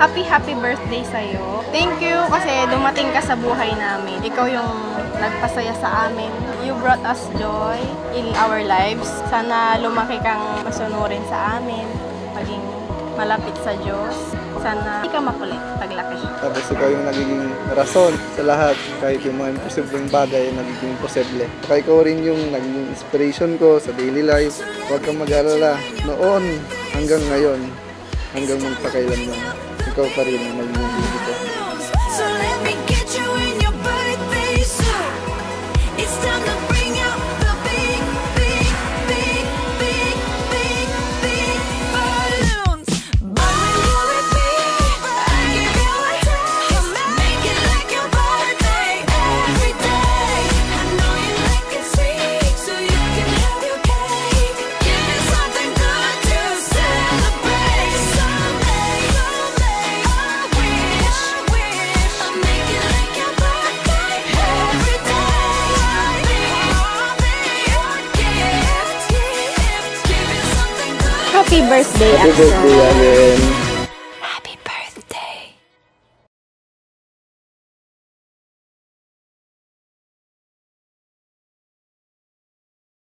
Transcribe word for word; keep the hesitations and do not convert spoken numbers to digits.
Happy, happy birthday sa'yo. Thank you kasi dumating ka sa buhay namin. Ikaw yung nagpasaya sa amin. You brought us joy in our lives. Sana lumaki kang masunurin sa amin. Maging malapit sa Diyos. Sana hindi ka makulit paglaki. Tapos ikaw yung nagiging rason sa lahat. Kahit yung mga imposibleng bagay, nagiging posible. Kaya ikaw rin yung naging inspiration ko sa daily life. Huwag kang mag-alala. Noon hanggang ngayon, hanggang magpakailanman, ikaw pa rin ang magiging baby ko. So let me get you in your birthday suit. It's time to bring out the big, big, big, big, big, big balloons. But when will it be? I give you a taste. Make it like your birthday every day. I know you like it sweet, so you can have your cake. Give me something good to celebrate. Someday, someday, I wish, I wish I'll make it like your birthday every day. I'll be, I'll be your gift, gift. Give me something good. Happy birthday, Happy birthday again.